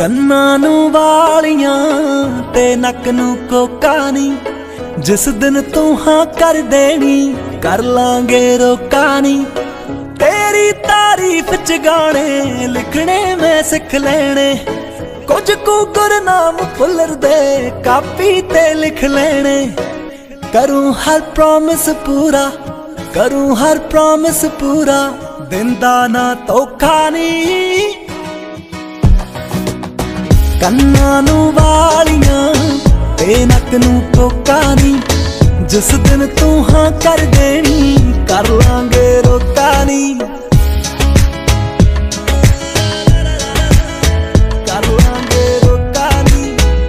ਕੰਨਾਂ ਨੂੰ ਵਾਲੀਆਂ ਤੇ ਨੱਕ ਨੂੰ ਕੋਕਾ ਨੀ, ਜਿਸ ਦਿਨ ਤੂੰ ਹਾਂ ਕਰ ਦੇਣੀ ਕਰ ਲਾਂਗੇ ਰੋਕਾ ਨੀ। तेरी तारीफ च गाने लिखने मैं सिख लेने, कुछ कु गुरनाम भुल्लर दे कापी ते लिख लेने। करूं हर प्रॉमिस पूरा, करूं हर प्रॉमिस पूरा, दिंदा ना धोखा नी। कन्नां नूं वालियां ते नक नूं कोका नी, जिस दिन तू हाँ कर देनी कर लांगे रोका नी। कर लांगे रोका नी।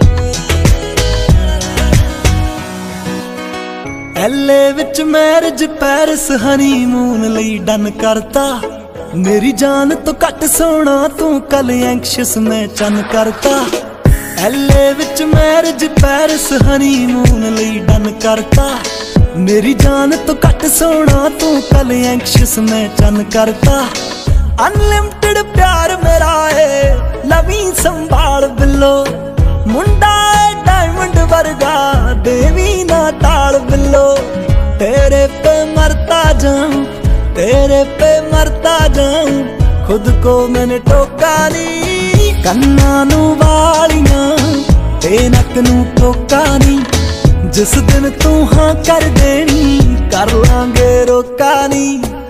एले विच मैरिज पैरिस हनीमून लई डन करता, मेरी जान तो घट सोना तू कल एंक्शस मैं चन करता। एले विच मैरिज पैरिस हनीमून लई डन करता, मेरी जान तो घट सोना तू कल एंक्शस मैं चन करता। अनलिमिटेड प्यार मेरा है लवी संभाल बिल्लो, मुंडा है डायमंड वर्गा देवी ना टाल बिल्लो। तेरे पे मरता जाऊं, तेरे पे मरता जाऊं, खुद को मैंने टोका नी। कन्नां नूं वालियां ते नक नूं कोका नी, जिस दिन तू हाँ कर देनी कर लांगे रोका नी।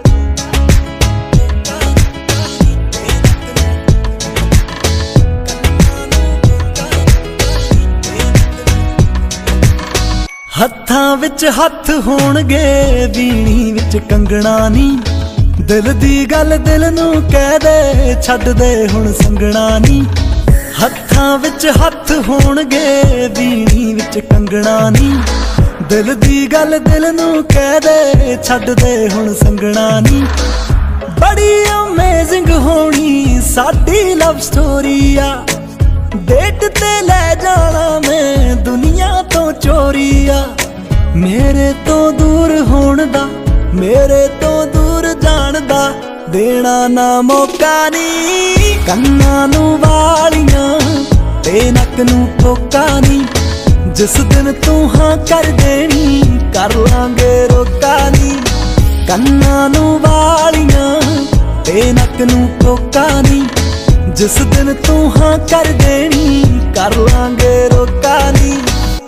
हत्थां विच हत्थ होणगे वीणी विच कंगना नी, दिल दी गल दिल नूं कह दे छड्ड दे हुण संगना नी। हत्थां विच हत्थ होणगे वीणी विच कंगना नी, दिल दी गल दिल नूं कह दे छड्ड दे हुण संगना नी। बड़ी अमेजिंग होनी साडी लव स्टोरी आ, डेट ते लै जाना मैं दुनिया तो चोरी आ। मेरे तो दूर होण दा, मेरे तो दूर जाण दा देना ना मौका नी। कन्नां नूं वालियां ते नक नूं कोका नी, जिस दिन तू हाँ कर देनी कर लांगे रोका नी। कन्नां नूं वालियां ते नक नूं कोका नी, जिस दिन तू हाँ कर देनी कर लांगे रोका नी।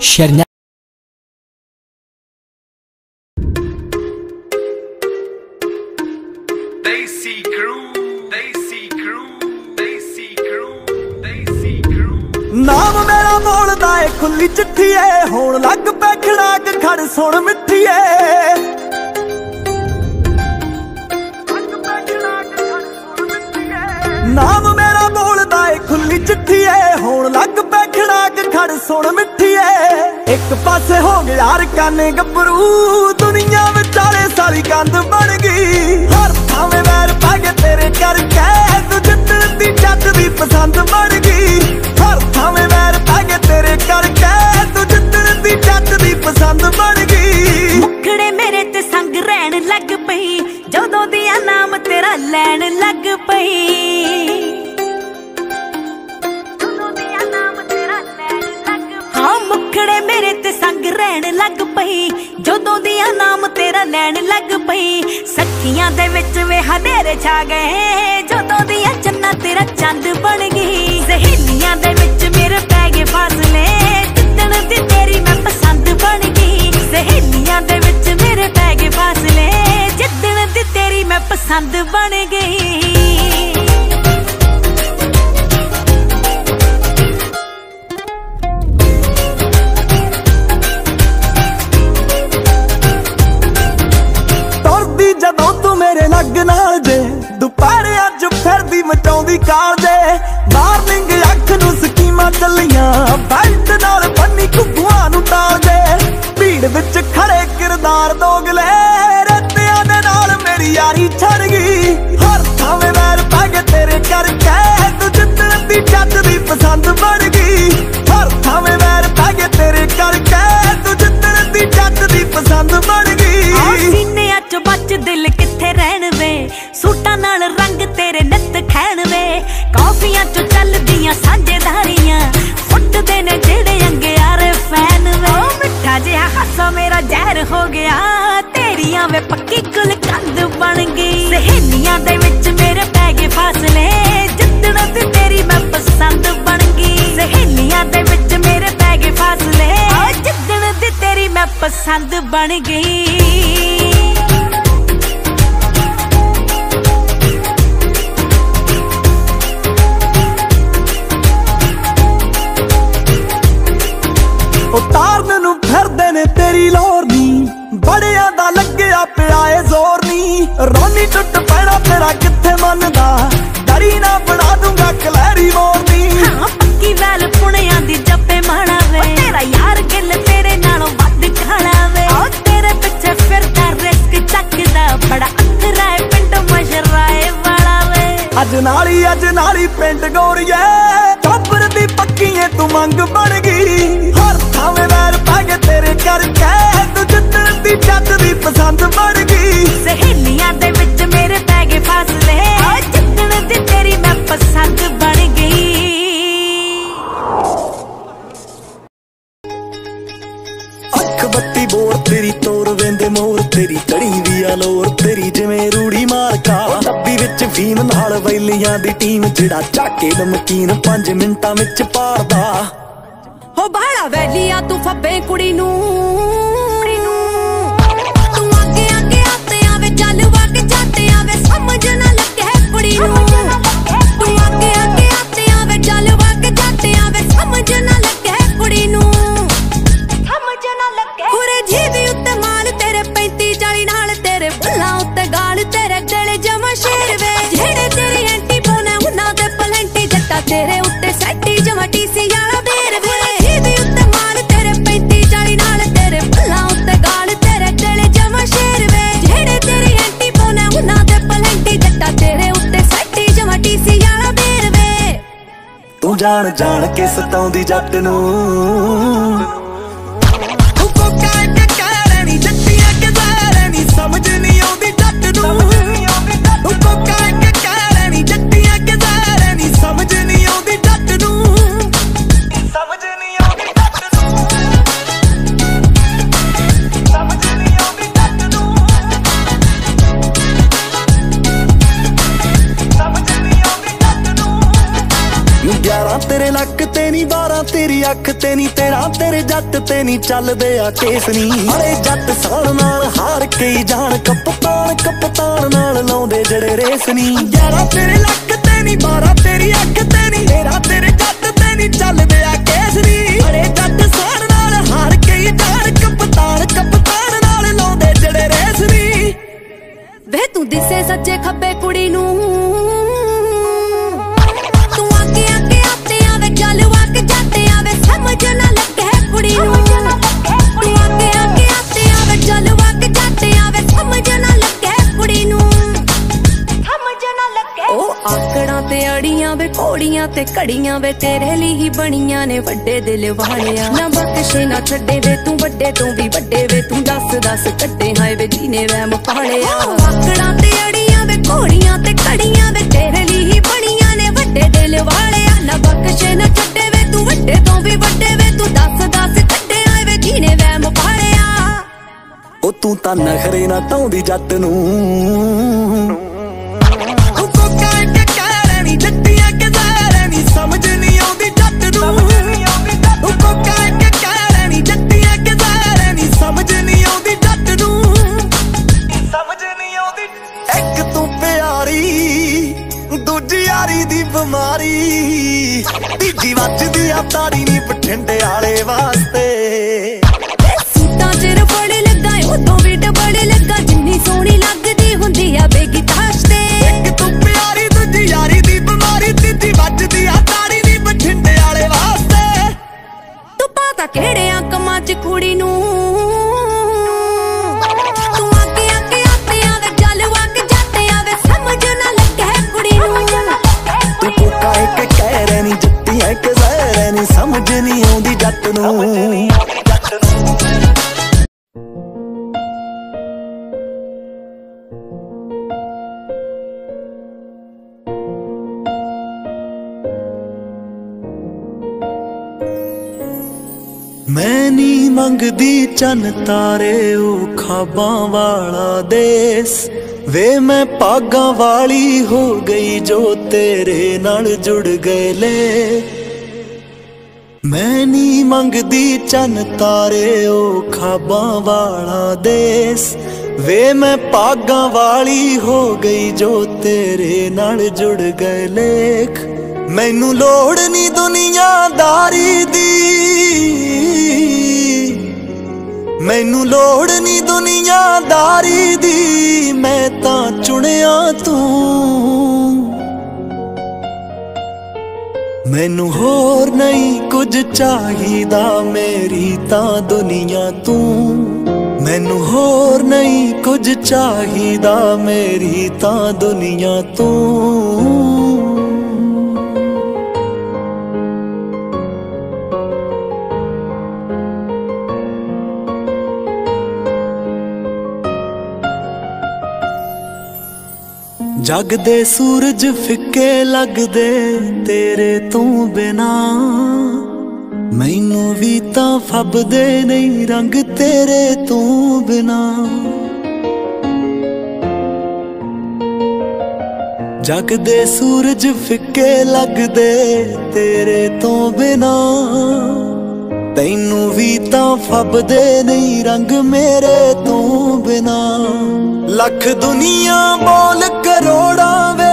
नाम मेरा बोलदा है खुली चिट्ठी है, होण लग पै खड़ाक खड़ सुण मिठी है। नाम मेरा बोलदा है खुली चिट्ठी है, होण लग पै खड़ाक खड़ सुण मिठी है। एक पासे हो गया रकाने गभरू, दुनिया विचाले सारी कंध बन गई। हर थावे वैर पै गए तेरे करके, तू जिद्दण दी जट दी पसंद बन गई। हर थावे वैर पै गए तेरे करके, तू जिद्दण दी जट दी पसंद बन गई। मुखड़े मेरे ते संग रहन लग पई, जदों दिया नाम तेरा लैन लग पई। हाँ मुखड़े मेरे ते संग रहन लग पई, जदों दिया नाम तेरा लैन लग पई। सखियां दे विच वे हनेरे छा गए, जदों दिया चन्ना तेरा चंद बन गई। सहेलियां दे विच मेरे पै गए फासले, जिद्दण दी तेरी मैं पसंद बन गई। सहेलियां दे विच मेरे पै गए फासले, जिद्दण दी तेरी मैं पसंद बन गई। जदों तू मेरे लग नाल जे, दोपहर अज फिरदी मचाउंदी काल जे। वार्निंग अख नूं स्कीम वे पक्की गुलकंद बन गई। सहेलियां दे विच मेरे पै गए फासले, जिद्दण ते तेरी मैं पसंद बन गई। सहेलियां दे विच मेरे पै गए फासले, जिद्दण ते तेरी मैं पसंद बन गई। ਉਤਾਰਨ ਨੂੰ ਫਿਰਦੇ ਨੇ ਤੇਰੀ ਲੋਰ ਨੀ, ਬੜਿਆਂ ਦਾ ਲੱਗਿਆ ਪਿਆ ਏ ਜ਼ੋਰ ਨੀ। ਰੋਣੀ ਟੁੱਟ ਪੈਣਾ ਤੇਰਾ ਕਿੱਥੇ ਮੰਨਦਾ, ਡਰੀ ਨਾ ਬਣਾ ਦੂੰਗਾ ਕਲੈਰੀ ਮੋਰਨੀ। ਹਾਂ ਪੱਕੀ ਵੈਲ ਪੁਣਿਆਂ ਦੀ ਜੱਪੇ ਮਾਣਾ ਵੇ, ਤੇਰਾ ਯਾਰ ਗਿੱਲ ਤੇਰੇ ਨਾਲੋਂ ਵੱਧ ਖਾਣਾ ਵੇ। ਉਹ ਤੇਰੇ ਪਿੱਛੇ ਫਿਰਦਾ ਰਿਸਕ ਚੱਕਦਾ, ਬੜਾ ਅਖਰਾ ਏ ਪਿੰਡ ਮਸ਼ਰਾਏ ਵਾਲਾ ਵੇ। ਅੱਜ ਨਾਲੀ ਪਿੰਡ ਗੋਰੀਏ, ਟੱਬਰ ਦੀ ਪੱਕੀ ਏ ਤੂੰ ਮੰਗ ਬਣ ਗਈ। ਹਰ ਥਾਵੇਂ ਵੈਰ ਪੈ ਗਏ ਤੇਰੇ ਕਰਕੇ, ਤੂੰ ਜਿੱਦਣ ਦੀ ਜੱਟ ਦੀ ਪਸੰਦ ਬਣ ਗਈ। ਸਹੇਲੀਆਂ ਦੇ ਵਿੱਚ ਮੇਰੇ ਪੈ ਗਏ ਫਾਸਲੇ, ਜਿੱਦਣ ਦੀ ਤੇਰੀ ਮੈਂ ਪਸੰਦ ਬਣ ਗਈ। ਅੱਖ ਬੱਤੀ ਬੋਰ ਤੇਰੀ ਤੋਰ ਵੇਂਦੇ ਮੋਰ, ਤੇਰੀ ਕੜੀ ਵੀ ਆ ਲੋਰ ਤੇਰੀ ਜਿਵੇਂ ਰੂੜੀ ਮਾਰਕਾ। ਡੱਬੀ ਵਿੱਚ ਫੀਮ ਨਾਲ ਵੈਲੀਆਂ ਦੀ ਟੀਮ, ਜਿਹੜਾ ਝਾਕੇ ਨਮਕੀਨ 5 ਮਿੰਟਾਂ ਵਿੱਚ ਪਾੜਦਾ। ਹੋ ਬਾਹਲਾ ਵੈਲੀਆ ਤੂੰ ਫੱਬੇ ਕੁੜੀ ਨੂੰ, ਤੂੰ ਅੱਗੇ ਅੱਗੇ ਆਤੇ ਆਵੇ ਚੱਲ ਵਗ ਜਾਤੇ ਆਵੇ, ਸਮਝ ਨਾ ਲੱਗੇ ਕੁੜੀ ਨੂੰ। ਤੂੰ ਅੱਗੇ ਅੱਗੇ ਆਤੇ ਆਵੇ ਚੱਲ ਵਗ ਜਾਤੇ ਆਵੇ, ਸਮਝ ਨਾ ਲੱਗੇ ਕੁੜੀ ਨੂੰ। ਸਮਝ ਨਾ ਲੱਗੇ ਖੁਰੇ ਜੀਵੀ ਉੱਤੇ ਮਾਲ ਤੇਰੇ 35 40 ਨਾਲ, ਤੇਰੇ ਬੁੱਲਾਂ ਉੱਤੇ ਗਾਲ ਤੇਰੇ ਗਲੇ ਜਮਾ ਸ਼ੇਰ ਵੇ। ਜਿਹੜੇ ਤੇਰੀ ਐਂਟੀ ਬੋਨੇ ਉਹਨਾਂ ਦੇ ਪਲੰਟੀ, ਜੱਟਾ ਤੇਰੇ ਉੱਤੇ ਸੈੱਟੀ ਜਮਾ ਟੀਸੀ ਵਾਲਾ ਬੇਰ ਵੇ। ਤੂੰ ਜਾਣ ਜਾਣ ਕੇ ਸਤਾਉਂਦੀ ਜੱਟ ਨੂੰ, ਤੂੰ ਕੋਕਾ ਕੇ ਕਹਿ ਨੀ ਜੱਟੀਆਂ ਕੇ ਜ਼ਹਿਰ ਨੀ, ਸਮਝ ਨੀ ਆਉਂਦੀ ਜੱਟ ਨੂੰ। ਤੂੰ ਕੋਕਾ ਕੇ ਕਹਿ ਨੀ ਜੱਟੀਆਂ ਕੇ ਜ਼ਹਿਰ ਨੀ, ਸਮਝ ਨੀ ਆਉਂਦੀ ਜੱਟ ਨੂੰ। ਸਮਝ ਨੀ ਆਉਂਦੀ ਜੱਟ ਨੂੰ, ਸਮਝ ਨੀ ਆਉਂਦੀ ਜੱਟ ਨੂੰ, ਸਮਝ ਨੀ ਆਉਂਦੀ ਜੱਟ ਨੂੰ। 11 ਤੇਰੇ ਲੱਕ ਤੇ ਨੀ, 12 ਤੇਰੀ ਅੱਖ ਤੇ ਨੀ, 13 ਤੇਰੇ ਜੱਟ ਤੇ ਨੀ, ਚੱਲਦੇ ਆ ਕੇਸ ਨੀ। ਅਰੇ ਜੱਟ ਸਾਲ ਨਾਲ ਹਾਰ ਕੇ ਹੀ ਜਾਣ, ਕਪਤਾਨ ਨਾਲ ਲਾਉਂਦੇ ਜਿਹੜੇ ਰੇਸ ਨੀ। 11 ਤੇਰੇ ਲੱਕ ਤੇ ਨੀ, 12 ਤੇਰੀ ਅੱਖ ਤੇ ਨੀ, 13 ਤੇਰੇ ਜੱਟ ਤੇ ਨੀ, ਚੱਲਦੇ ਆ ਕੇਸ ਨੀ। ਅਰੇ ਜੱਟ ਸਾਲ ਨਾਲ ਹਾਰ ਕੇ ਹੀ ਜਾਣ, ਕਪਤਾਨ ਨਾਲ ਲਾਉਂਦੇ ਜਿਹੜੇ ਰੇਸ ਨੀ। ਵੇ ਤੂੰ ਦਿਸੇ ਸੱਜੇ ਖੱਬੇ ਕੁੜੀ ਨੂੰ, ਚੱਲ ਵਗ ਜਾਤੇ ਆਵੇ, ਸਮਝ ਨਾ ਲੱਗੇ ਕੁੜੀ ਨੂੰ। ਤੂੰ ਅੱਗੇ ਅੱਗੇ ਆਤੇ ਆਵੇ, ਚੱਲ ਵਗ ਜਾਤੇ ਆਵੇ, ਸਮਝ ਨਾ ਲੱਗੇ ਕੁੜੀ ਨੂੰ। ਸਮਝ ਨਾ ਲੱਗੇ ਉਹ ਆਕੜਾਂ ਤੇ ਅੜੀਆਂ ਵੇ, ਘੋੜੀਆਂ ਤੇ ਘੜੀਆਂ ਵੇ, ਤੇਰੇ ਲਈ ਹੀ ਬਣੀਆਂ ਨੇ ਵੱਡੇ ਦਿਲ ਵਾਲਿਆ। ਨਾ ਬਖਸ਼ੇ ਨਾ ਛੱਡੇ ਵੇ ਤੂੰ, ਵੱਡੇ ਤੋਂ ਵੀ ਵੱਡੇ ਵੇ ਤੂੰ, ਦੱਸ ਕੱਢੇ ਹਾਏ ਵੇ ਜੀਨੇ ਵਹਿਮ ਪਾਲਿਆ। ਆਕੜਾਂ ਤੇ ਅੜੀਆਂ ਵੇ, ਘੋੜੀਆਂ ਤੇ ਘੜੀਆਂ ਵੇ, ਤੇਰੇ ਲਈ ਹੀ ਬਣੀਆਂ ਨੇ ਵੱਡੇ ਦਿਲ ਵਾਲਿਆ। ਨਾ ਬਖਸ਼ੇ ਨਾ ਛੱਡੇ ਵੇ ਤੂੰ, ਵੱਡੇ ਤੋਂ ਵੀ ਵੱਡੇ ਵੇ ਤੂੰ, ਦੱਸ ਕੱਢੇ ਆਏ ਵੇ ਜੀਨੇ ਵਹਿਮ ਪਾਲਿਆ। ਉਹ ਤੂੰ ਤਾਂ ਨਖਰੇ ਨਾ ਢਾਉਂਦੀ ਜੱਟ ਨੂੰ, ਤੂੰ ਕੋਕਾ ਕੇ ਕਹਿ ਨੀ ਜੱਟੀਆਂ ਕੇ ਜ਼ਹਿਰ ਨੀ, ਸਮਝ ਨੀ ਆਉਂਦੀ ਜੱਟ ਨੂੰ। ਤੂੰ ਕੋਕਾ ਕੇ ਕਹਿ ਨੀ ਜੱਟੀਆਂ ਕੇ ਜ਼ਹਿਰ ਨੀ, ਸਮਝ ਨੀ ਆਉਂਦੀ ਜੱਟ ਨੂੰ। ਸਮਝ ਨੀ ਆਉਂਦੀ। ਇੱਕ ਤੂੰ ਪਿਆਰੀ, ਦੂਜੀ ਯਾਰੀ ਦੀ ਬਿਮਾਰੀ, ਤੀਜੀ ਵੱਜਦੀ ਆ ਤਾੜੀ ਨੀ ਬਠਿੰਡੇ ਵਾਲੇ ਵਾਸਤੇ। ਸੂਟਾਂ ਚ ਰਬੜ ਲੱਗਾ ਉਦੋਂ ਵੀ ਡਬੜ ਲੱਗਾ, ਜਿੰਨੀ ਸੋਹਣੀ ਲੱਗਦੀ ਹੁੰਦੀ ਆ ਬੇਗੀ ਤਾਸ਼ ਤੇ। ਇੱਕ ਤੂੰ ਪਿਆਰੀ, ਦੂਜੀ ਯਾਰੀ ਦੀ ਬਿਮਾਰੀ, ਤੀਜੀ ਵੱਜਦੀ ਆ ਤਾੜੀ ਨੀ ਬਠਿੰਡੇ ਵਾਲੇ ਵਾਸਤੇ। ਤੂੰ ਪਤਾ ਕਿਹੜਿਆਂ ਕੰਮਾਂ ਚ ਕੁੜੀ ਨੂੰ, ਤੂੰ ਅੱਗੇ ਅੱਗੇ ਆਤੇ ਆਵੇ, ਚੱਲ ਵਗ ਜਾਤੇ ਆਵੇ, ਸਮਝ ਨਾ ਲੱਗੇ ਕੁੜੀ ਨੂੰ। ਤੂੰ ਕੋਕਾ ਕੇ ਕਹਿ ਨੀ ਜੱਟੀਆਂ ਕੇ ਜ਼ਹਿਰ ਨੀ, ਸਮਝ ਨੀ ਆਉਂਦੀ ਜੱਟ ਨੂੰ। मैं नी मंगदी चन तारे ओ खाबां वाला देस वे मैं पागां वाली हो गई जो तेरे नाल जुड़ गए ले। मैं नी मंगदी चन तारे ओ खाबां वाला देस वे मैं पागां वाली हो गई जो तेरे नाल जुड़ गए लेख। मैनू लोड़ नी दुनियादारी दी, मैनू लोड़ नी दुनियादारी दी, मैं तां चुनिया तू। मैनू होर नहीं कुछ चाहिदा मेरी तां दुनिया तू। मैनू होर नहीं कुछ चाहिदा मेरी तां दुनिया तू। जग दे सूरज फिक्के लगदे तेरे तू बिना, मैनू भी तां फबदे नहीं रंग तेरे तू बिना। जग दे सूरज फिक्के लगदे तेरे तो बिना, तैनू भी तां फबदे नहीं रंग मेरे तू बिना। लख दुनिया बोल करोड़ा वे,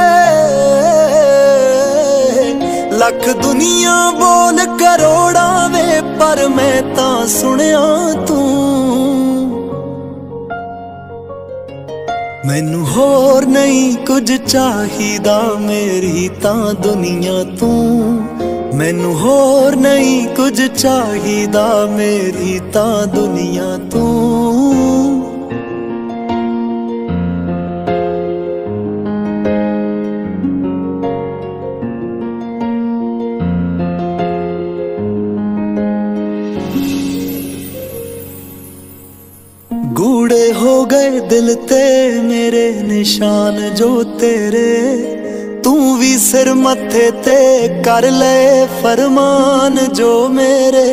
लख दुनिया बोल करोड़ा वे, पर मैं तां सुनिया तू। मैनू होर नहीं कुछ चाहिदा मेरी तां दुनिया तू। मैनू होर नहीं कुछ चाहिदा मेरी तां दुनिया तू। गूढ़े हो गए दिल ते मेरे निशान जो तेरे, तू भी सिर मत्थे ते कर ले फरमान जो मेरे।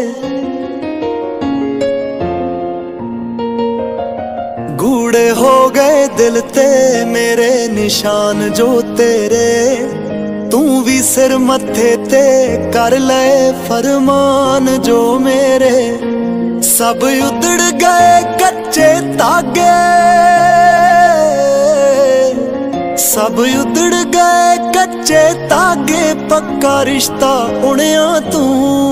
गूढ़े हो गए दिल ते मेरे निशान जो तेरे, तू भी सिर मत्थे ते कर ले फरमान जो मेरे। सब उधड़ गए कच्चे धागे, सब उधड़ गए कच्चे धागे, पक्का रिश्ता उणिया तू।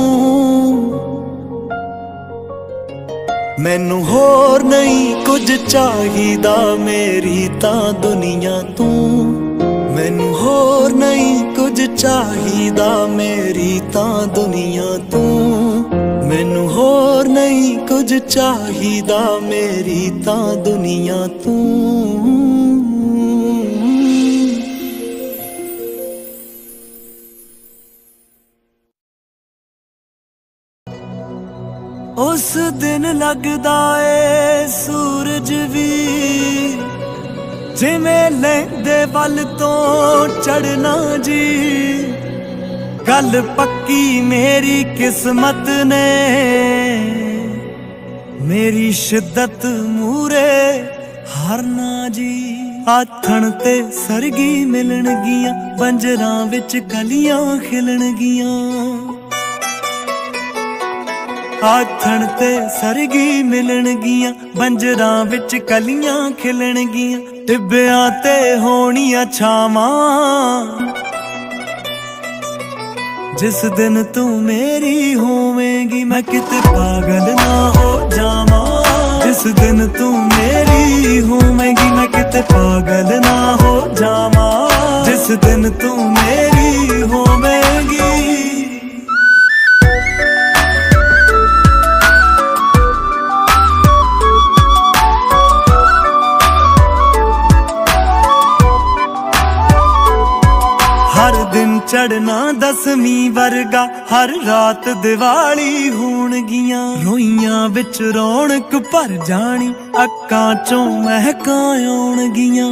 मैनू होर नहीं कुछ चाहिदा मेरी तां दुनिया तू। मैनू होर नहीं कुछ चाहिदा मेरी तां दुनिया तू। मैनू होर नहीं कुछ चाहिदा मेरी तां दुनिया तू। उस दिन लगदा ए सूरज भी जिवें लैंदे वल तो चढ़ना जी। गल पक्की मेरी किस्मत ने, मेरी शिद्दत मूरे हारना जी। आथण ते सरगी मिलणगियां, बंजरां विच कलियां खिलणगियां। आथण ते सरगी मिलणगियां, बंजरां विच कलियां खिलणगियां। टिब्बियां ते होणियां छावां, जिस दिन तू मेरी होवेगी मैं किते पागल ना हो जावा। जिस दिन तू मेरी होवेगी मैं किते पागल ना हो जावा। जिस दिन तू मेरी होवेगी। हर दिन चढ़ना दसवीं वर्गा, हर रात दिवाली होणगियां। रोइयां विच रौनक भर जानी, अक्कां चों महकां आउणगियां।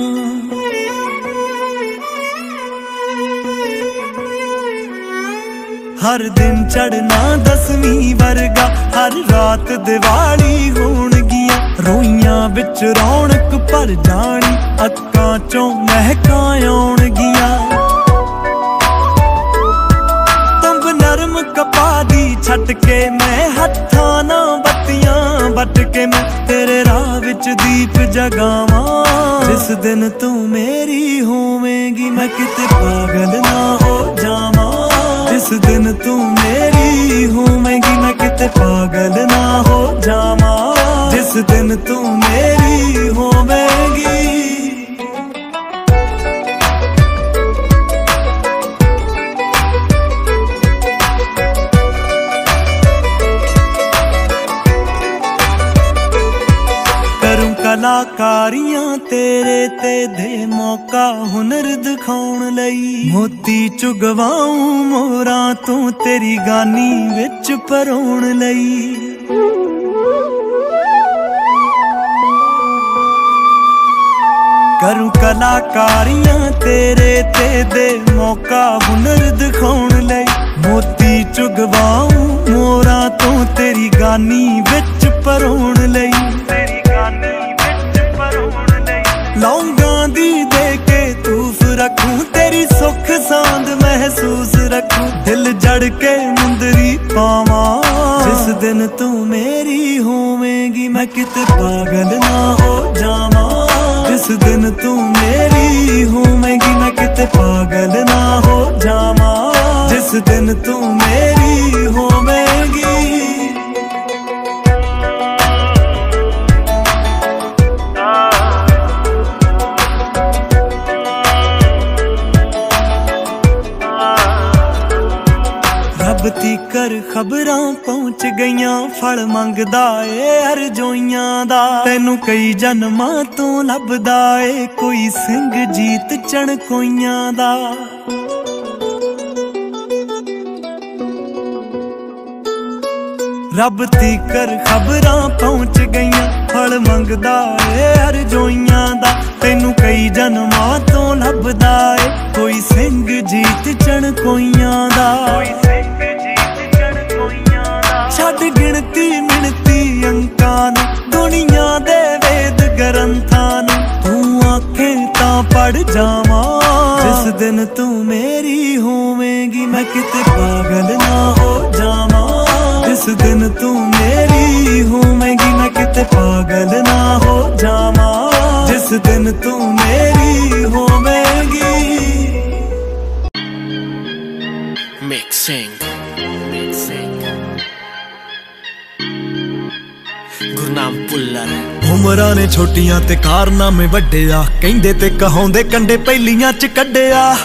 हर दिन चढ़ना 10वीं वर्गा, हर रात दिवाली होणगियां, रोइयां बिच रौनक भर जानी, अक्कां चों महकां आउणगियां। तंब नरम कपा दी छट के मैं हत्थां नां बत्तियां बट के मैं तेरे राह विच दीप जगावां। जिस दिन तू मेरी होवेंगी मैं किते पागल ना हो जावां। जिस दिन तू मेरी होवेंगी मैं किते पागल ना हो जावां। जिस दिन तू मेरी होवेंगी। करूं कलाकारियां तेरे ते दे मौका हुनर दिखाउण लई, मोती चुगवाऊं मोरां तू तेरी गानी विच परोण लई। करूं कलाकारियां तेरे ते दे मौका हुनर दिखाउण लई, मोती चुगवाऊं मोरां तू तेरी गानी विच परोण लई। लौंगां दी दे के तूफ रखूं तेरी सुख सांद महसूस रखूं, दिल जड़ के मुंदरी पावां। जिस दिन तू मेरी होवेंगी मैं किते पागल ना हो जावां। जिस दिन तू मेरी होवेंगी मैं किते पागल ना हो जावां। जिस दिन तू मेरी होवेंगी। रब तीकर खबरां पहुंच गईयां, फल मंगदा ए अरजोइयां दा, तैनू कई जन्मां तो लभदा ए कोई सिंह जीत चणकोइयां दा। रब तीकर खबरां पहुंच गईयां, फल मंगदा ए अरजोइयां दा, तैनू कई जन्मां तो लभदा ए कोई सिंह जीत चणकोइयां दा। छड़ गिणती मिणती अंकां नूं, दुनिया दे वेद ग्रंथां नूं, तू आखे तां पढ़ जावां। जिस दिन तू मेरी होवेंगी मैं किते पागल ना हो जावां। जिस दिन तू मेरी होवेंगी मैं किते पागल ना हो जावां। जिस दिन तू मेरी होवेंगी। Mixing गुरनाम पुल्लर। उमरां ने छोटियां ते कारनामे वड्डे आ, कहंदे ते कहाउंदे कंडे पहिलियां च कड्डे आ।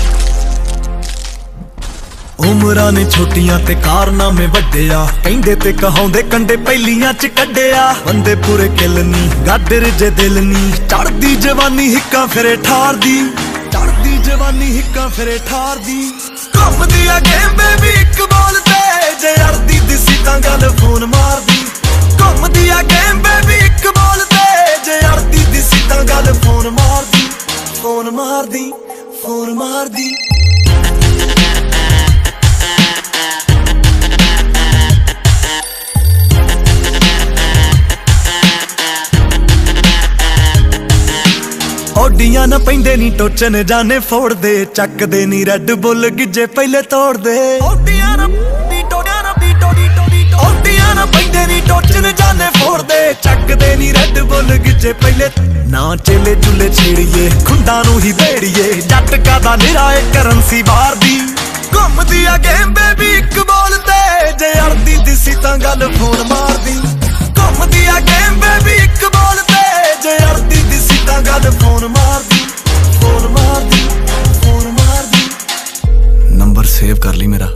उमरां ने छोटियां ते कारनामे वड्डे आ, कहंदे ते कहाउंदे कंडे पहिलियां च कड्डे आ। बंदे पूरे किल नी गाडर जे दिल नी, चढ़दी जवानी हिक्का फिरे ठार दी, चढ़दी जवानी हिक्का फिरे ठार दी। घुमदी आ गेम बेबी इक बाल ते, जे अड़दी दिसी तां गल फोन मार दी। घुमदी आ गेम बेबी इक बाल ते, जे अड़दी दिसी तां गल फोन मार दी, फोन मार दी, फोन मार दी। ओडियां ना पैंदे नी टोचन जाने फोड़ दे, चकदे नी रेड बुल गिज्जे पहले तोड़ दे। ओडियां ना पैंदे नी टोचन जाने फोड़ दे, चकदे नी रेड बुल गिज्जे पहले। ना चेले चुले छेड़िए खुंडा नू ही बेड़िए, जट का दा निराए करंसी बार दी। घुमदी आ गेम बेबी इक बोल ते, जे अड़दी दिसी तां गल फोन मार दी। घुमदी आ गेम बेबी इक बोल ते, जे अड़दी दिसी तां गल फोन मार दी, फोन मार दी, फोन मार दी। नंबर सेव कर ली मेरा।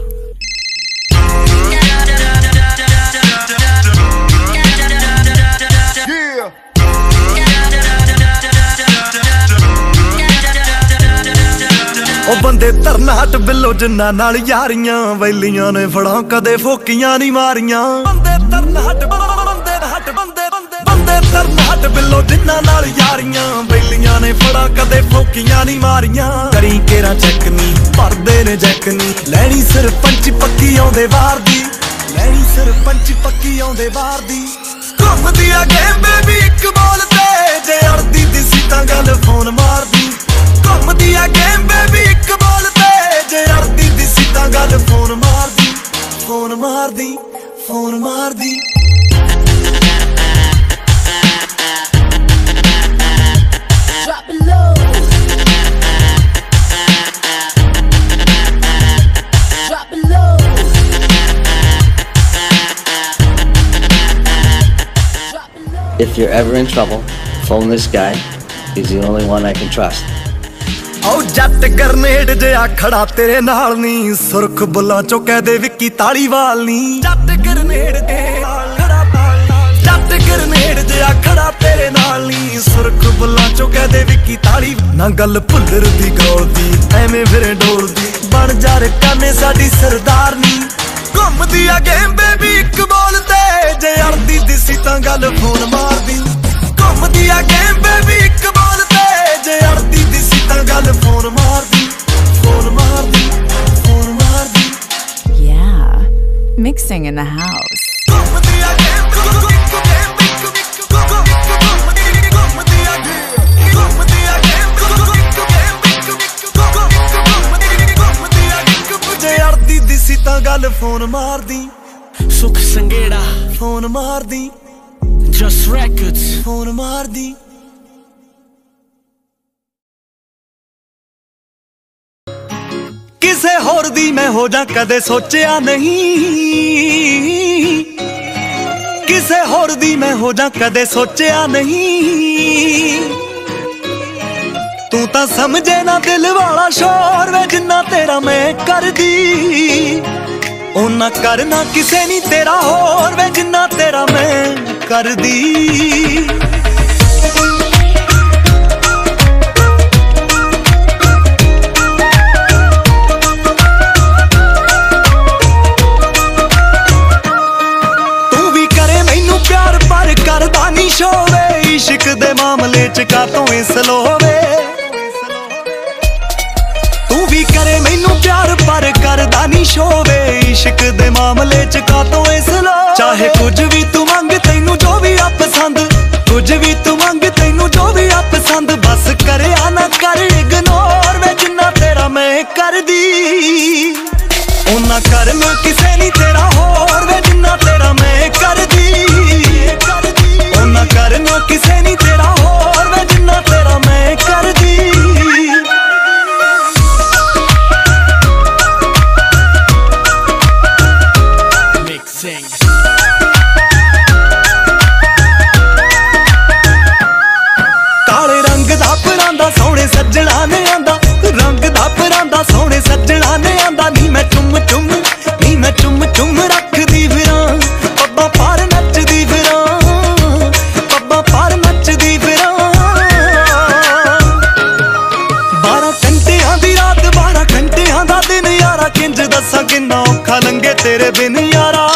ओ बंदे धरना हट बिल्लो जिन्ना नाल यारियां, वैलियां ने फड़ां कदे फोकियां नी मारियां। बंदे धरना हट बंदे तेरे तरनाट बिलो जिन्ना नाल यारियां बेलियां ने फड़ा कदे फोकियां नहीं मारियां करी केरा चेक नी भरदे ने जैक नी लैनी सरपंच पक्की आउंदे वार दी लैनी सरपंच पक्की आउंदे वार दी घुमदी आ गेम बेबी इक बोल ते जे अड़दी दिसी तां गल फोन मार दी घुमदी आ गेम बेबी इक बोल ते जे अड़दी दिसी तां गल फोन मार दी फोन मार दी फोन मार दी Drop it low. Drop it low. Drop it low. If you're ever in trouble, phone this guy. He's the only one I can trust. ਆਉ ਜੱਟ ਗਰਨੇਡ ਜਿਹਾ ਖੜਾ ਤੇਰੇ ਨਾਲ ਨੀ ਸੁਰਖ ਬੁੱਲਾਂ ਚੋਂ ਕਹਦੇ ਵਿੱਕੀ ਤਾਲੀਵਾਲ ਨੀ ਜੱਟ ਗਰਨੇਡ ਦੇ ਨਾਲ ਖੜਾ ਜੱਟ ਗਰਨੇਡ ਜਿਹਾ ਖੜਾ ਤੇਰੇ ਨਾਲ ਨੀ ਸੁਰਖ ਬੁੱਲਾਂ ਚੋਂ ਕਹਦੇ ਵਿੱਕੀ ਤਾਲੀ ਨਾ ਗੱਲ ਭੁੱਲਰ ਦੀ ਗੌਲ ਦੀ ਐਵੇਂ ਫਿਰੇ ਡੋਲਦੀ ਬਣ ਜਾ ਰਕਾਨੇ ਸਾਡੀ ਸਰਦਾਰ ਨੀ ਘੁੰਮਦੀ ਆ ਗੇਮ ਬੇਬੀ ਇੱਕ ਬੋਲ ਤੇ ਜੇ ਅੜਦੀ ਦਿਸੀ ਤਾਂ ਗੱਲ ਫੋਨ ਮਾਰਦੀ ਘੁੰਮਦੀ ਆ ਗੇਮ ਬੇਬੀ ਇੱਕ ਬੋਲ ਤੇ ਜੇ ਅੜਦੀ ਦਿਸੀ ਤਾਂ ਗੱਲ ਫੋਨ ਮਾਰਦੀ ਫੋਨ ਮਾਰਦੀ ਫੋਨ ਮਾਰਦੀ Yeah, mixing in the house. ਘੁੰਮਦੀ ਆ ਗੇਮ ਜੇ ਅੜਦੀ ਦਿਸੀ ਤਾਂ ਗੱਲ ਫੋਨ ਮਾਰਦੀ Suk Sangera, ਫੋਨ ਮਾਰਦੀ Just Records. ਫੋਨ ਮਾਰਦੀ ਕਿਸੇ ਹੋਰ ਦੀ ਮੈਂ ਹੋ ਜਾ ਕਦੇ ਸੋਚਿਆ ਨਹੀਂ ਕਿਸੇ ਹੋਰ ਦੀ ਮੈਂ ਹੋ ਜਾ ਕਦੇ ਸੋਚਿਆ ਨਹੀਂ ਤੂੰ ਤਾਂ ਸਮਝੇ ਨਾ ਦਿਲ ਵਾਲਾ ਸ਼ੋਰ ਵੇ ਜਿੰਨਾ ਤੇਰਾ ਮੈਂ ਕਰਦੀ ਉਹਨਾਂ ਕਰਨਾ ਕਿਸੇ ਨਹੀਂ ਤੇਰਾ ਹੋਰ ਵੇ ਜਿੰਨਾ ਤੇਰਾ ਮੈਂ ਕਰਦੀ ਤੂੰ ਵੀ ਕਰੇ ਮੈਨੂੰ ਪਿਆਰ ਪਰ ਕਰਦਾ ਨਹੀਂ ਸ਼ੋਵੇ ਇਸ਼ਕ ਦੇ ਮਾਮਲੇ ਚ ਕਾਤੋਂ ਇਸ ਲੋਵੇ ਤੂੰ ਵੀ ਕਰੇ ਮੈਨੂੰ ਪਿਆਰ ਪਰ ਕਰਦਾ ਨਹੀਂ ਸ਼ੋਵੇ ਇਸ਼ਕ ਦੇ ਮਾਮਲੇ ਚ ਕਾਤੋਂ ਇਸ ਲੋ ਚਾਹੇ ਕੁਝ ਵੀ ਤੂੰ ਮੰਗ ਤੈਨੂੰ ਜੋ ਵੀ ਆ ਪਸੰਦ ਕੁਝ ਵੀ ਤੂੰ ਮੰਗ ਤੈਨੂੰ ਜੋ ਵੀ ਆ ਪਸੰਦ ਬਸ ਕਰਿਆ ਨਾ ਕਰ ਇਗਨੋਰ ਵੇ ਜਿੰਨਾ ਤੇਰਾ ਮੈਂ ਕਰਦੀ ਉਹਨਾਂ ਕਰਨਾ ਕਿਸੇ ਨਹੀਂ ਤੇਰਾ ਹੋਰ ਵੇ ਜਿੰਨਾ ਤੇਰਾ ਮੈਂ ਕਰਦੀ ਉਹਨਾਂ ਕਰਨਾ ਕਿਸੇ ਨਹੀਂ ਤੇਰਾ ਹੋਰ ਵੇ ਜਿੰਨਾ ਤੇਰਾ ਮੈਂ ਕਰਦੀ Mixing. ਕਾਲੇ ਰੰਗ ਦਾ ਪਰਾਂਦਾ ਸੋਹਣੇ ਸੱਜਣਾ ਨੇ ਆਂਦਾ ਰੰਗ ਦਾ ਪਰਾਂਦਾ ਸੋਹਣੇ ਸੱਜਣਾ ਨੇ ਆਂਦਾ ਨੀ ਮੈਂ ਚੁੰਮ ਚੁੰਮ ਨੀ ਮੈਂ ਚੁੰਮ ਚੁੰਮ ਰੱਖਦੀ ਫਿਰਾਂ ਪੱਬਾਂ ਪਾਰ ਨੱਚਦੀ ਫਿਰਾਂ ਪੱਬਾਂ ਪਾਰ ਨੱਚਦੀ ਫਿਰਾਂ 12 ਘੰਟਿਆਂ ਦੀ ਰਾਤ 12 ਘੰਟਿਆਂ ਦਾ ਦਿਨ ਯਾਰਾ ਕਿੰਜ ਦੱਸਾਂ ਕਿੰਨਾ ਔਖਾ ਲੰਘੇ ਤੇਰੇ ਬਿਨ ਯਾਰਾ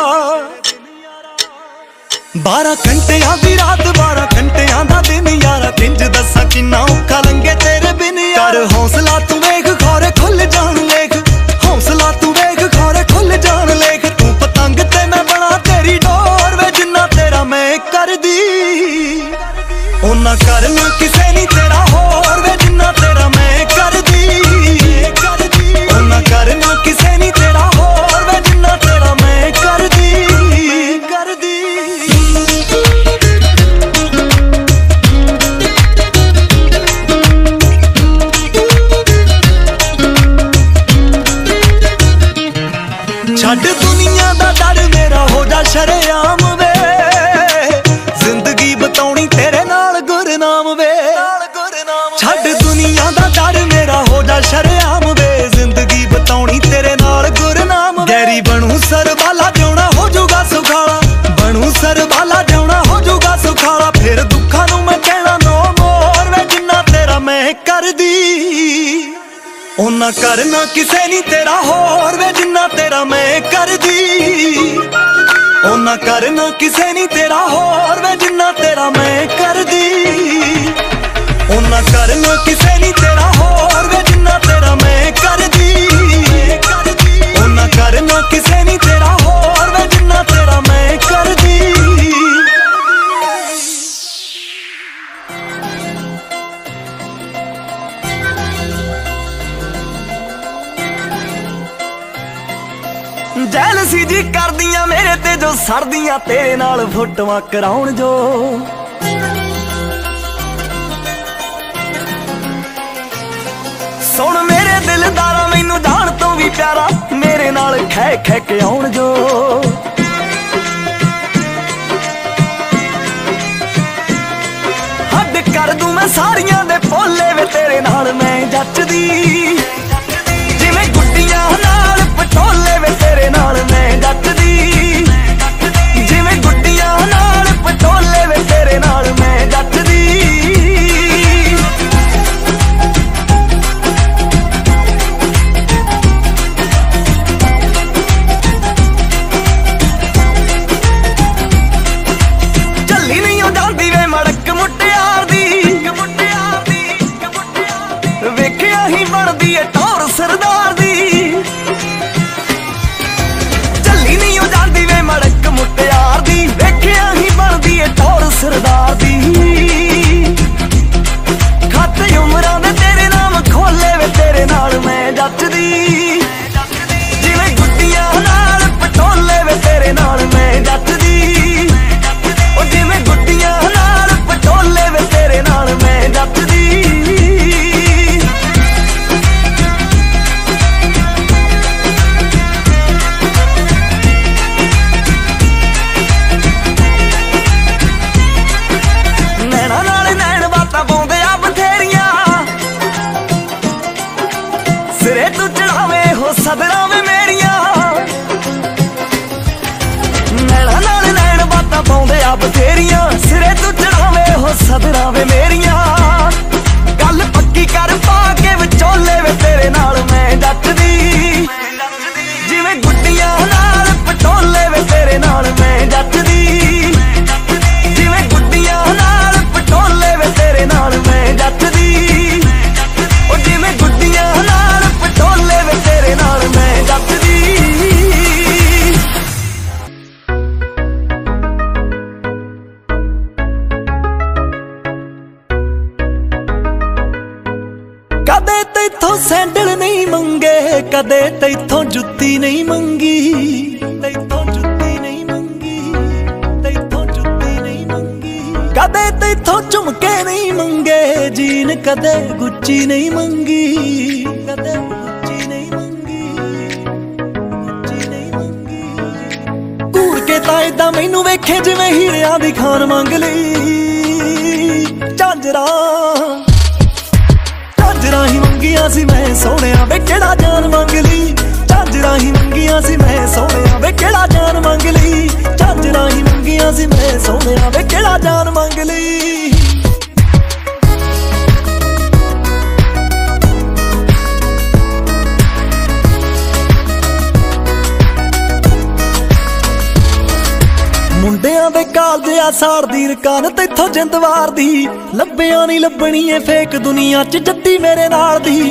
12 ਘੰਟਿਆਂ ਦੀ ਰਾਤ 12 ਘੰਟਿਆਂ ਦਾ ਦਿਨ ਯਾਰਾ ਕਿੰਜ ਦੱਸਾਂ ਕਿੰਨਾ ਔਖਾ ਲੰਘੇ ਤੇਰੇ ਬਿਨ ਯਾਰ ਹੌਸਲਾ ਤੂੰ ਵੇਖ ਖੋਰੇ ਖੁੱਲ ਜਾਣ ਲੇਖ ਹੌਸਲਾ ਤੂੰ ਵੇਖ ਖੋਰੇ ਖੁੱਲ ਜਾਣ ਲੇਖ ਤੂੰ ਪਤੰਗ ਤੇ ਮੈਂ ਬਣਾ ਤੇਰੀ ਡੋਰ ਵੇ ਜਿੰਨਾ ਤੇਰਾ ਮੈਂ ਕਰਦੀ ਉਹਨਾਂ ਕਰਨਾ ਕਿਸੇ ਨਹੀਂ ਤੇਰਾ ਹੋਰ ਵੇ ਜਿੰਨਾ ਤੇਰਾ ਮੈਂ ਕਰਦੀ ਉਹਨਾਂ ਕਰਨਾ ਕਿਸੇ ਨਹੀਂ ਤੇਰਾ ਹੋਰ ਵੇ ਜਿੰਨਾ ਤੇਰਾ ਮੈਂ ਕਰਦੀ ਛੱਡ ਦੁਨੀਆ ਦਾ ਡਰ ਮੇਰਾ ਹੋ ਜਾ ਸ਼ਰੇਆਮ ਵੇ ਜ਼ਿੰਦਗੀ ਬਤਾਉਣੀ ਤੇਰੇ ਨਾਲ ਗੁਰਨਾਮ ਵੇ ਛੱਡ ਦੁਨੀਆ ਦਾ ਡਰ ਮੇਰਾ ਹੋ ਜਾ ਸ਼ਰੇਆਮ ਵੇ ਜ਼ਿੰਦਗੀ ਬਤਾਉਣੀ ਤੇਰੇ ਨਾਲ ਗੁਰਨਾਮ ਗੈਰੀ ਬਣੂ ਸਰਬਾਲਾ ਜਿਉਣਾ ਹੋ ਜਾਊਗਾ ਸੁਖਾਲਾ ਬਣੂ ਸਰਬਾਲਾ ਜਿਉਣਾ ਹੋ ਜਾਊਗਾ ਸੁਖਾਲਾ ਫਿਰ ਦੁੱਖਾਂ ਨੂੰ ਮੈਂ ਕਹਿਣਾ ਨੋ ਮੋਰ ਵੇ ਜਿੰਨਾ ਤੇਰਾ ਮੈਂ ਕਰਦੀ ਉਹਨਾਂ ਕਰਨਾ ਕਿਸੇ ਨਹੀਂ ਤੇਰਾ ਹੋਰ ਵੇ ਜਿੰਨਾ ਤੇਰਾ ਮੈਂ ਕਰਦੀ ਉਹਨਾਂ करना किसे नहीं तेरा होर वे जिन्ना तेरा मैं कर दी। ओना करना किसे नहीं तेरा होर वे जिन्ना तेरा मैं कर दी। ओना करना किसे नहीं तेरा होर वे जिन्ना तेरा मैं कर दी। जैलसी जी करदियां मेरे ते जो सरदियां तेरे नाल फोटोआं कराउण जो। सुन मेरे दिलदारा मैनू जान तो भी प्यारा मेरे नाल खै खै के आउण जो। हद कर दूं मैं सारियां दे भोले वे तेरे नाल मैं जचदी। जिवें गुड्डियां नाल पटोले वे तेरे नाल मैं जचदी। जिवें गुड्डियां नाल पटोले वे तेरे नाल मैं जचदी। झल्ली नहीं हो जांदी वे मड़क मुटियार दी। वेखिया ही बनदी है टौर सरदार दी। झल्ली नहीं हो जांदी वे मड़क मुटियार दी। वेखिया ही बनदी है टौर सरदार दी। खाते उमरां दे तेरे नाम खोले वे तेरे नाल मैं जचदी। जिवें गुड्डियां नाल पटोले वे तेरे नाल मैं जचदी। ओ जिवें गुड्डियां नाल पटोले वे तेरे नाल मैं जचदी। नैना नाल नैन बातां पाउंदे आ बथेरियां। सिरे तू चढ़ावे हो सदरां वे मेरियां। नैना नाल नैन बातां पाउंदे आ बथेरियां। सिरे तू चढ़ावे हो सदरां वे मेरियां। गल पक्की कर पा के विचोले वे तेरे नाल मैं जचदी। जिवें गुड्डियां नाल पटोले वे तेरे नाल मैं जचदी। जिवें गुड्डियां नाल पटोले वे तेरे नाल मैं जचदी। ओ जिवें गुड्डियां नाल पटोले वे तेरे नाल मैं जचदी। कदे तैथों सैंडल नहीं मंगे कदे तैथों जुत्ती नहीं मंगी। तैथों जुत्ती नहीं मंगी। तैथों जुत्ती नहीं मंगी। कदे तैथों झुमके नहीं मंगे जीन कदे गुच्ची नहीं मंगी। कदे गुच्ची नहीं मंगी। गुच्ची नहीं मंगी। घूर के तां इदां मैनू वेखे जिवें हीरियां दी खान मंग लई। झांजरा झांजरा ही मंगिया सी मैं सोहणिया वे केड़ा जान मंग ली। झांजरा ही मंगिया सी मैं सोहणिया वे केड़ा जान मंग ली। झांजरा ही मंगिया सी मैं सोहणिया वे केड़ा जान मंग ली। मुंडियां दे कालजे आ साड़दी रकान तैथों जिंद वार दी। लब्बियां नहीं लब्बनी ए फेक दुनिया च जद्दी मेरे नाल दी।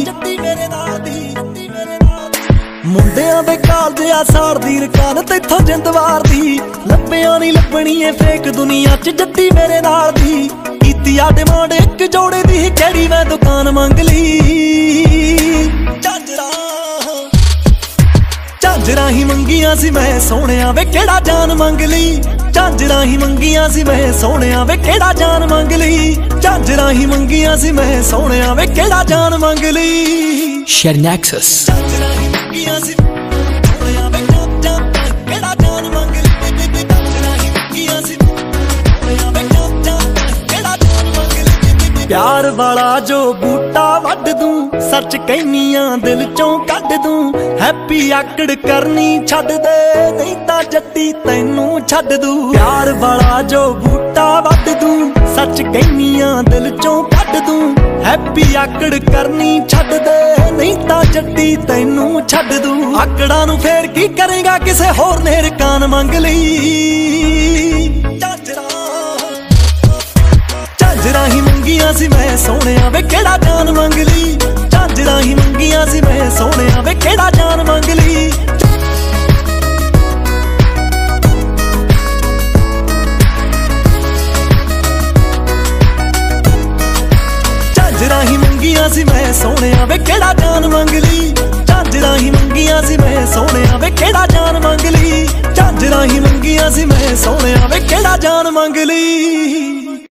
मुंडियां दे कालजे आ साड़दी रकान तैथों जिंद वार दी। लब्बियां नहीं लब्बनी ए फेक दुनिया च जद्दी मेरे नाल दी। कीती आ डिमांड इक जोड़े दी केड़ी मैं दुकान मंग ली। झांजरा झांजरा ही मंगिया सी मैं सोहणिया वे केड़ा जान मंग ली। झांजरा ही मंगिया सी मैं सोहणिया वे केड़ा जान मंग ली। झांजरा ही मंगिया सी मैं सोहणिया वे केड़ा जान मंग ली। Sharing access. झांजरा ही मंगिया सी सोहणिया वे केड़ा जान मंग ली। झांजरा ही मंगिया सी सोहणिया वे केड़ा जान मंग ली। प्यार वाला जो बूटा वड दूं सच कहनिया दिल चों कढ दूं। हैप्पी आकड़ करनी छड्ड दे नहीं तां जट्टी तैनू छड्ड दूं। प्यार वाला जो बूटा वड दूं सच कहनिया दिल चों कढ दूं। हैप्पी आकड़ करनी छड्ड दे नहीं तां जट्टी तैनू छड्ड दूं। आकड़ां नूं फेर की करेगा किसे होर ने रकान मंग लई। ਮੰਗੀਆਂ ਸੀ ਮੈਂ ਸੋਹਣਿਆ ਵੇ ਕਿਹੜਾ ਜਾਨ ਮੰਗ ਲਈ ਝਾਂਜਰਾਂ ਹੀ ਮੰਗੀਆਂ ਸੀ ਮੈਂ ਸੋਹਣਿਆ ਵੇ ਕਿਹੜਾ ਜਾਨ ਮੰਗ ਲਈ ਝਾਂਜਰਾਂ ਹੀ ਮੰਗੀਆਂ ਸੀ ਮੈਂ ਸੋਹਣਿਆ ਵੇ ਕਿਹੜਾ ਜਾਨ ਮੰਗ ਲਈ ਝਾਂਜਰਾਂ ਹੀ ਮੰਗੀਆਂ ਸੀ ਮੈਂ ਸੋਹਣਿਆ ਵੇ ਕਿਹੜਾ ਜਾਨ ਮੰਗ ਲਈ ਝਾਂਜਰਾਂ ਹੀ ਮੰਗੀਆਂ ਸੀ ਮੈਂ ਸੋਹਣਿਆ ਵੇ ਕਿਹੜਾ ਜਾਨ ਮੰਗ ਲਈ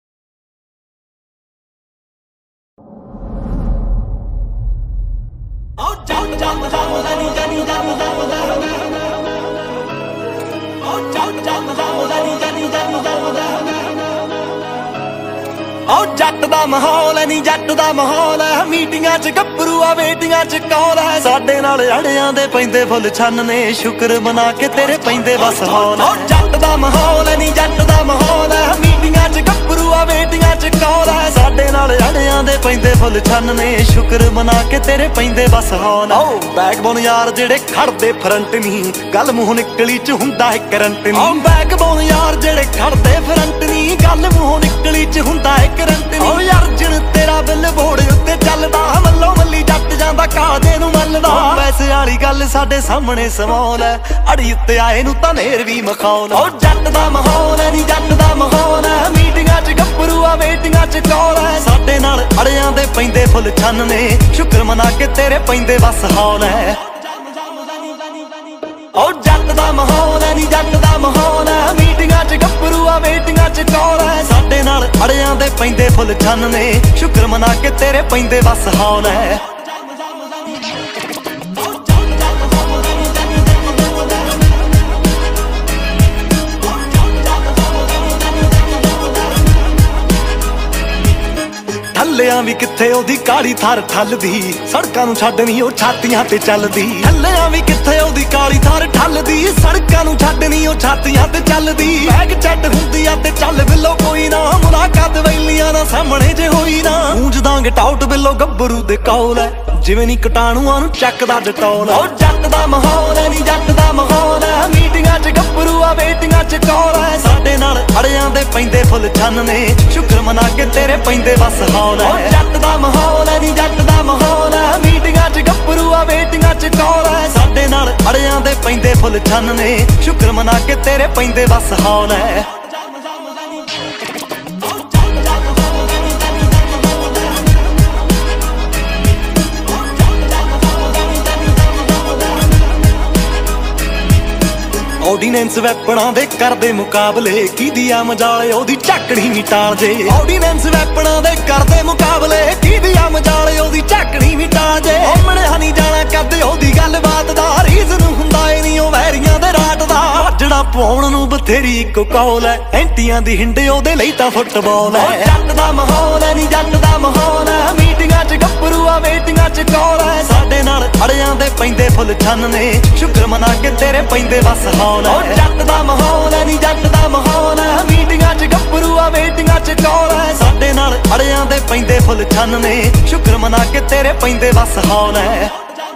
जट दा माहौल है नी जट दा माहौल है मीटिंगां च गब्बरू आ वेटिंगां च कौल है साडे नाल अड़ियां दे पैंदे फुल छन ने शुक्र मना के तेरे पैंदे बस हौल है जट दा माहौल है नी जट दा माहौल है मीटिंगां च गब्बरू आ वेटिंगां च कौल है साडे नाल अड़ियां दे पैंदे फुल छन ने शुक्र मना के तेरे पैंदे बस हौल है बैकबोन यार जेड़े खड़दे फ्रंट नी गल मूंह निकली च हुंदा है करंट नी बैकबोन यार जेड़े खड़दे फ्रंट नी गल मूंह निकली च हुंदा है करंट नी अर्जुन तेरा बिल बोड़ उत्ते चलदा मल्लो मल्ली जट जांदा कादे नूं मलदा वैसे वाली गल साडे सामने समौल है अड़ी उत्ते आए नूं तां नेर भी मखौल ओ जट दा माहौल है नी जट दा माहौल है मीटिंगां च गब्बरू आ वेटिंगां च कौल है साडे नाल अड़ियां दे पैंदे फुल छन ने शुक्र मना के तेरे पैंदे बस हौल है ओ जट दा माहौल है नी जट दा माहौल है मीटिंगां च गब्बरू आ वेटिंगां च कौल है साडे नाल अड़ियां दे पैंदे फुल छन ने शुक्र मना के तेरे पैंदे बस हौल है ਥੱਲਿਆਂ ਵੀ ਕਿੱਥੇ ਉਹਦੀ ਕਾਲੀ ਥਾਰ ਠੱਲਦੀ ਸੜਕਾਂ ਨੂੰ ਛੱਡਣੀ ਉਹ ਛਾਤੀਆਂ ਤੇ ਚੱਲਦੀ ਥੱਲਿਆਂ ਵੀ ਕਿੱਥੇ ਉਹਦੀ ਕਾਲੀ ਥਾਰ ਠੱਲਦੀ ਸੜਕਾਂ ਨੂੰ ਛੱਡਣੀ ਉਹ ਛਾਤੀਆਂ ਤੇ ਚੱਲਦੀ ਬੈਗ ਚੱਟ ਹੁੰਦੀ ਆ ਤੇ ਚੱਲ ਬਿੱਲੋ ਕੋਈ ਨਾ ਮੁਲਾਕਾਤ ਵੈਲੀਆਂ ਦਾ ਸਾਹਮਣੇ ਜੇ ਹੋਈ ਨਾ ਗੂੰਜ ਦਾਂਗੇ ਟਾਊਟ ਬਿੱਲੋ ਗੱਭਰੂ ਦੇ ਕੌਲ ਹੈ ਜਿਵੇਂ ਨੀ ਕਟਾਣੂਆਂ ਨੂੰ ਚੱਕਦਾ ਡਟੌਲ ਉਹ ਜੱਟ ਦਾ ਮਾਹੌਲ ਹੈ ਨੀ ਜੱਟ ਦਾ ਮਾਹੌਲ ਹੈ ਮੀਟਿੰਗਾਂ 'ਚ ਗੱਭਰੂ ਆ ਵੇਟਿੰਗਾਂ 'ਚ ਕੌਲ ਹੈ ਸਾਡੇ ਨਾਲ ਅੜਿਆਂ ਦੇ ਪੈਂਦੇ ਫੁੱਲ ਛੰਨ ਨੇ ਸ਼ੁਕਰ ਮਨਾ ਕੇ ਤੇਰੇ ਪੈਂਦੇ ਬਸ ਹੌਲ ਹੈ ਜੱਟ ਦਾ ਮਾਹੌਲ ਹੈ ਨੀ ਜੱਟ ਦਾ ਮਾਹੌਲ ਹੈ ਮੀਟਿੰਗਾਂ 'ਚ ਗੱਭਰੂ ਆ ਵੇਟਿੰਗਾਂ 'ਚ ਕੌਲ ਹੈ ਸਾਡੇ ਨਾਲ ਅੜਿਆਂ ਦੇ ਪੈਂਦੇ ਫੁੱਲ ਛੰਨ ਨੇ ਸ਼ੁਕਰ ਮਨਾ ਕੇ ਤੇਰੇ ਪੈਂਦੇ ਬਸ ਹੌਲ ਹੈ ਆਰਡੀਨੈਂਸ ਵੈਪਣਾਂ ਦੇ ਕਰਦੇ ਮੁਕਾਬਲੇ ਕੀਦੀ ਆ ਮਜਾਲੇ ਉਹਦੀ ਝਾਕਣੀ ਨਹੀਂ ਟਾਲ ਜੇ ਆਰਡੀਨੈਂਸ ਵੈਪਣਾਂ ਦੇ ਕਰਦੇ ਮੁਕਾਬਲੇ ਕੀਦੀ ਆ ਮਜਾਲੇ ਉਹਦੀ ਝਾਕਣੀ ਨਹੀਂ ਟਾਲ ਜੇ ਉਹਮਣੇ ਹਨੀ ਜਾਣਾ ਕਦੇ ਉਹਦੀ ਗੱਲਬਾਤ ਦਾ ਰੀਜ਼ਨ ਹੁੰਦਾ ਏ ਨਹੀਂ ਉਹ ਵੈਰੀਆਂ ਦੇ ਰਾਟ ਦਾ ਵੱਜਣਾ ਪਾਉਣ ਨੂੰ ਬਥੇਰੀ ਇੱਕੋ ਕੌਲ ਹੈ ਐਂਟੀਆਂ ਦੀ ਹਿੰਡੇ ਉਹਦੇ ਲਈ ਤਾਂ ਫੁੱਟਬਾਲ ਹੈ ਜੱਟ ਦਾ ਮਾਹੌਲ ਹੈ ਨੀ ਜੱਟ ਦਾ ਮਾਹੌਲ ਹੈ ਮੀਟਿੰਗਾਂ 'ਚ ਗੱਭਰੂ ਆ ਵੇਟਿੰਗਾਂ 'ਚ ਕੌਲ ਹੈ ਸਾਡੇ ਨਾਲ ਅੜਿਆਂ ਦੇ ਪੈਂਦੇ ਫੁੱਲ ਛੰਨ ਨੇ ਸ਼ੁਕਰ ਮਨਾ ਕੇ ਤੇਰੇ ਪੈਂਦੇ ਬਸ ਹੌਲ ਹੈ ਜੱਟ ਦਾ ਮਾਹੌਲ ਹੈ ਨੀ ਜੱਟ ਦਾ ਮਾਹੌਲ ਹੈ ਮੀਟਿੰਗਾਂ 'ਚ ਗੱਭਰੂ ਆ ਵੇਟਿੰਗਾਂ 'ਚ ਕੌਲ ਹੈ ਸਾਡੇ ਨਾਲ ਅੜਿਆਂ ਦੇ ਪੈਂਦੇ ਫੁੱਲ ਛੰਨ ਨੇ ਸ਼ੁਕਰ ਮਨਾ ਕੇ ਤੇਰੇ ਪੈਂਦੇ ਬਸ ਹੌਲ ਹੈ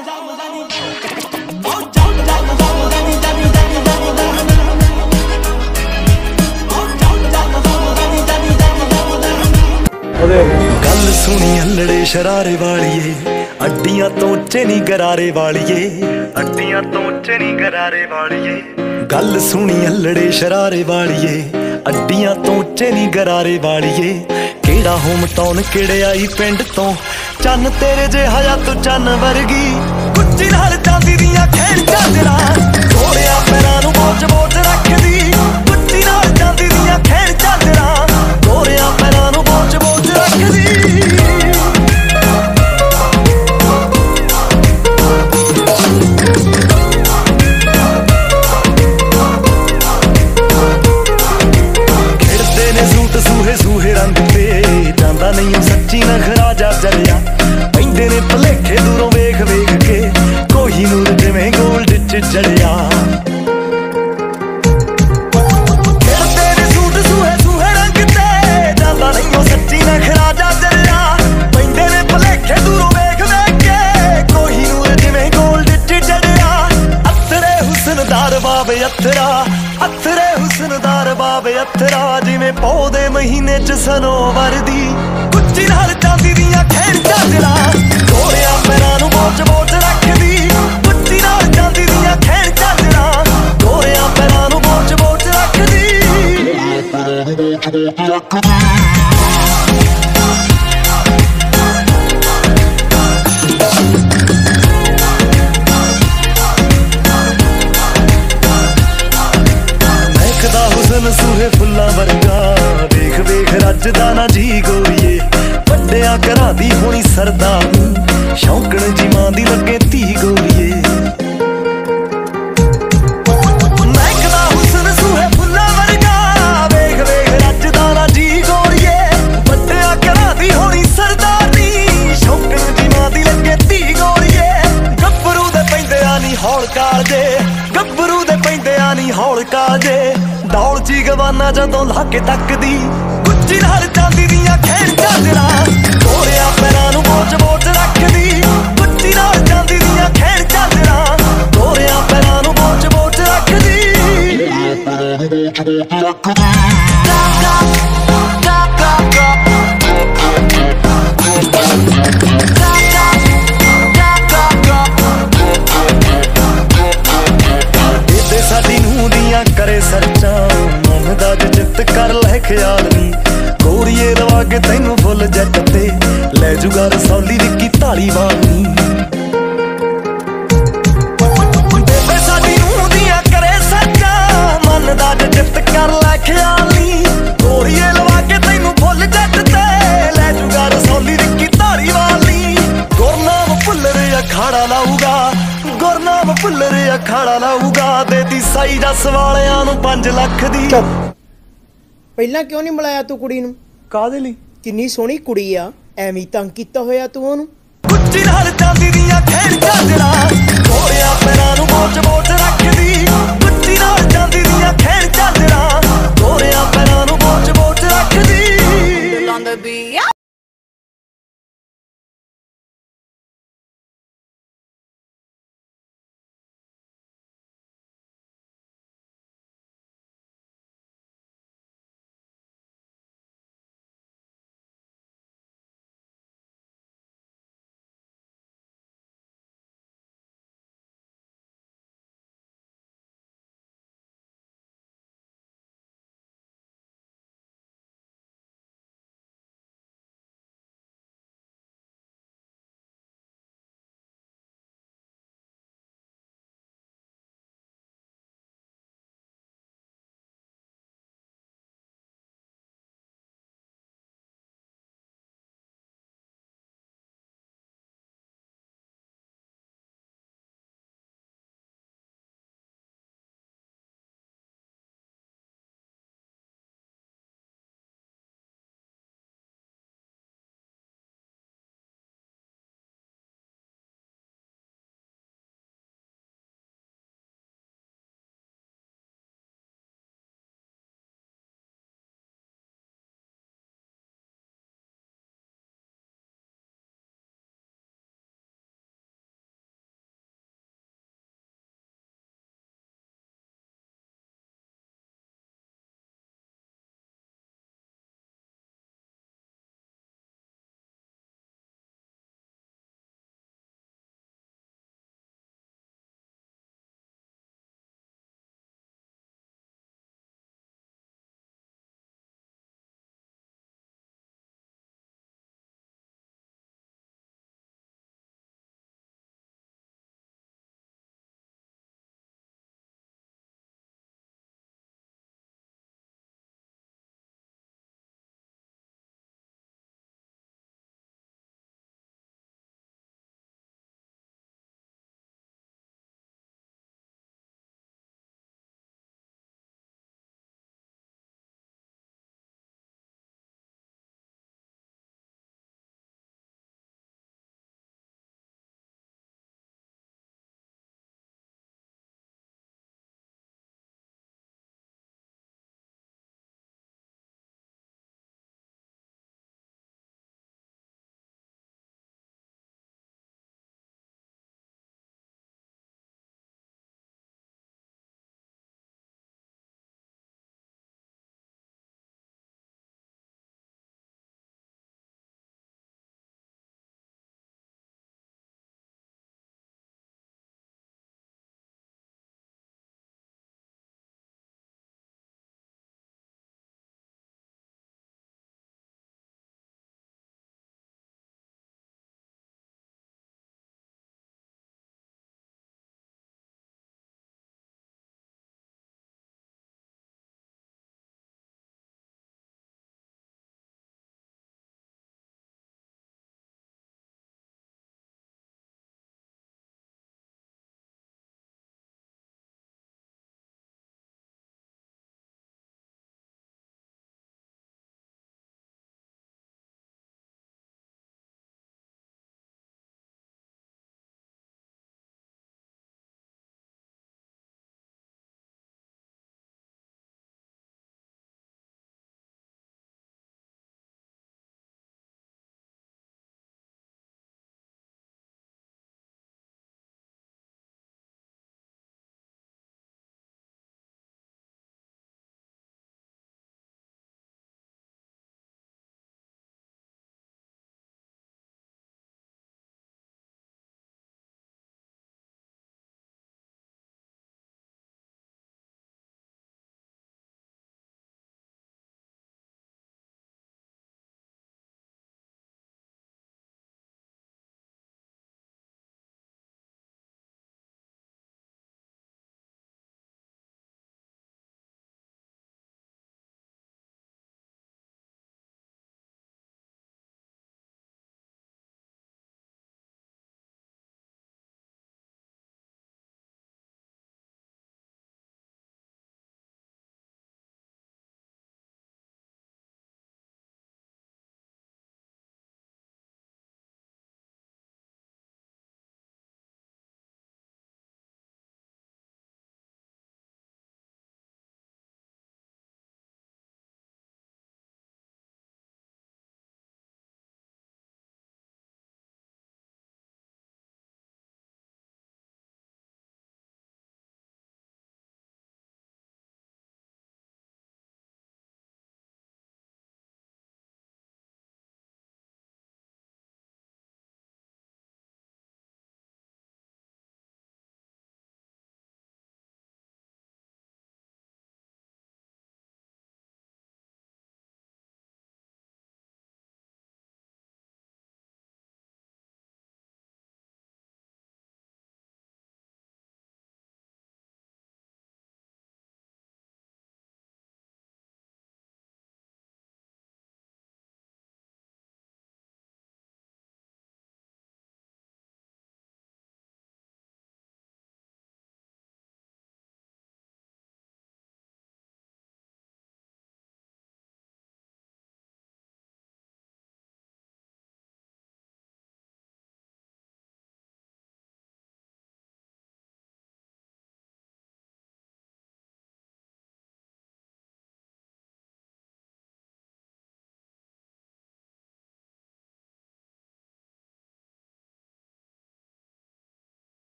ਗੱਲ ਸੁਣੀ ਹੱਲੜੇ ਸ਼ਰਾਰੇ ਵਾਲੀਏ ਅੱਡੀਆਂ ਤੋਂ ਉੱਚੇ ਨੀ ਗਰਾਰੇ ਵਾਲੀਏ ਅੱਡੀਆਂ ਤੋਂ ਉੱਚੇ ਨੀ ਗਰਾਰੇ ਵਾਲੀਏ ਗੱਲ ਸੁਣੀ ਹੱਲੜੇ ਸ਼ਰਾਰੇ ਵਾਲੀਏ ਅੱਡੀਆਂ ਤੋਂ ਉੱਚੇ ਨੀ ਗਰਾਰੇ ਵਾਲੀਏ ਕਿਹੜਾ ਹੋਮ ਟਾਊਨ ਕਿਹੜੇ ਆਈ ਪਿੰਡ ਤੋਂ ਚੰਨ ਤੇਰੇ ਜਿਹਾ ਜਾਂ ਤੂੰ ਚੰਨ ਵਰਗੀ ਕੁੱਚੀ ਨਾਲ ਚਾਂਦੀ ਦੀਆਂ ਖੇਡ ਚਾਂਦਰਾ ਘੋੜਿਆਂ ਪੈਰਾਂ ਨੂੰ ਬੋਝ ਰੱਖਦੀ ਕੁੱਚੀ ਨਾਲ ਚਾਂਦੀ ਦੀਆਂ ਖੇਡ ਚਾਂਦਰਾ ਘੋੜਿਆਂ ਪੈਰਾਂ ਨੂੰ ਬੋਝ ਰੱਖਦੀ ਸੂਹੇ ਰੰਗ ਤੇ ਜਾਂਦਾ ਨਹੀਂ ਸੱਚੀ ਨਖਰਾ ਜਾ ਜਲਿਆ ਪੈਂਦੇ ਨੇ ਭਲੇਖੇ ਦੂਰੋਂ ਵੇਖ ਵੇਖ ਕੇ ਕੋਈ ਨੂਰ ਜਿਵੇਂ ਗੋਲਡ 'ਚ ਜੜਿਆ ਖੇਡਦੇ ਨੇ ਸੂਟ ਸੂਹੇ ਰੰਗ ਤੇ ਜਾਂਦਾ ਨਹੀਂ ਸੱਚੀ ਨਖਰਾ ਜਾ ਜਲਿਆ ਪੈਂਦੇ ਨੇ ਭਲੇਖੇ ਦੂਰੋਂ ਵੇਖ ਵੇਖ ਕੇ ਕੋਈ ਨੂਰ ਜਿਵੇਂ ਗੋਲਡ 'ਚ ਜੜਿਆ ਅਥਰੇ ਹੁਸਨਦਾਰ ਬਾਬੇ ਅਥਰਾ ਅਥਰੇ ਹੁਸਨਦਾਰ ਬਾਬੇ ਅਥਰਾ ਜਿਵੇਂ ਪੌਦੇ ਮਹੀਨੇ 'ਚ ਸਨੋਵਰ ਦੀ ਗੁੱਚੀ ਨਾਲ ਚਾਂਦੀ ਦੀਆਂ ਖੈਣ ਝਾਂਜਰਾਂ ਗੋਰਿਆਂ ਪੈਰਾਂ ਨੂੰ ਬੋਚ ਰੱਖਦੀ ਗੁੱਚੀ ਨਾਲ ਚਾਂਦੀ ਦੀਆਂ ਖੈਣ ਝਾਂਜਰਾਂ ਗੋਰਿਆਂ ਪੈਰਾਂ ਨੂੰ ਬੋਚ ਰੱਖਦੀ ਹੁਸਨ ਸੂਹੇ ਫੁੱਲਾਂ ਵਰਗਾ ਵੇਖ ਵੇਖ ਰੱਜਦਾ ਨਾ ਜੀ ਗੋਰੀਏ ਵੱਡਿਆਂ ਘਰਾਂ ਦੀ ਹੋਣੀ ਸਰਦਾਰਨੀ ਸ਼ੌਂਕਣ ਜੀ ਮਾਂ ਦੀ ਲੱਗੇ ਧੀ ਗੋਰੀਏ ਮਹਿਕਦਾ ਹੁਸਨ ਸੂਹੇ ਫੁੱਲਾਂ ਵਰਗਾ ਵੇਖ ਵੇਖ ਰੱਜਦਾ ਨਾ ਜੀ ਗੋਰੀਏ ਵੱਡਿਆਂ ਘਰਾਂ ਦੀ ਹੋਣੀ ਸਰਦਾਰਨੀ ਸ਼ੌਂਕਣ ਜੀ ਮਾਂ ਦੀ ਲੱਗੇ ਧੀ ਗੋਰੀਏ ਗੱਭਰੂ ਦੇ ਪੈਂਦਿਆਂ ਨੀ ਹੌਲ ਕਾਲਜੇ ਗੱਭਰੂ ਦੇ ਪੈਂਦਿਆਂ ਨੀ ਹੌਲ ਕਾਲਜੇ ਦੌੜ ਜੀ ਗਵਾਨਾ ਜਦੋਂ ਲਾ ਕੇ ਤੱਕਦੀ ਗੁੱਚੀ ਨਾਲ ਚਾਂਦੀ ਦੀਆਂ ਖੈਣ ਝਾਂਜਰਾਂ ਗੋਰਿਆਂ ਪੈਰਾਂ ਨੂੰ ਬੋਚ ਰੱਖਦੀ ਗੁੱਚੀ ਨਾਲ ਚਾਂਦੀ ਦੀਆਂ ਖੈਣ ਝਾਂਜਰਾਂ ਗੋਰਿਆਂ ਪੈਰਾਂ ਨੂੰ ਬੋਚ ਰੱਖਦੀ ਬੇਬੇ ਸਾਡੀ ਨੂੰਹ ਦੀਆਂ ਕਰੇ ਸਰਚਾਂ ਮਨ ਦਾ ਜਿੱਤ ਕਰ ਲੈ ਖਿਆਲ ਨੀ ਗੋਰੀਏ ਲਵਾ ਕੇ ਤੈਨੂੰ ਫੁੱਲ ਜੱਟ ਤੇ ਲੈ ਜੂਗਾ ਰਸੌਲੀ ਵਿੱਕੀ ਧਾਲੀਵਾਲ ਨੀ ਬੇਬੇ ਸਾਡੀ ਨੂੰਹ ਦੀਆਂ ਕਰੇ ਸਰਚਾਂ ਮਨ ਦਾ ਜਿੱਤ ਕਰ ਲੈ ਖਿਆਲ ਨੀ ਗੋਰੀਏ ਲਵਾ ਕੇ ਤੈਨੂੰ ਫੁੱਲ ਜੱਟ ਤੇ ਲੈ ਜੂਗਾ ਰਸੌਲੀ ਵਿੱਕੀ ਧਾਲੀਵਾਲ ਨੀ ਗੁਰਨਾਮ ਭੁੱਲਰ ਅਖਾੜਾ ਲਾਊਗਾ ਗੁਰਨਾਮ ਭੁੱਲਰ ਅਖਾੜਾ ਲਾਊਗਾ ਦੇਤੀ ਸਾਈ ਜੱਸ ਵਾਲਿਆਂ ਨੂੰ 5 ਲੱਖ ਦੀ ਪਹਿਲਾਂ ਕਿਉਂ ਨਹੀਂ ਮਿਲਾਇਆ ਤੂੰ ਕੁੜੀ ਨੂੰ? ਕਾਹਦੇ ਲਈ? ਕਿੰਨੀ ਸੋਹਣੀ ਕੁੜੀ ਆ, ਐਵੇਂ ਤੰਗ ਕੀਤਾ ਹੋਇਆ ਤੂੰ ਉਹਨੂੰ। ਗੁੱਚੀ ਨਾਲ ਚਾਂਦੀ ਦੀਆਂ ਖੈਣ ਝਾਂਜਰਾਂ ਗੋਰਿਆਂ ਪੈਰਾਂ ਨੂੰ ਬੋਚ ਰੱਖਦੀ ਗੁੱਚੀ ਨਾਲ ਚਾਂਦੀ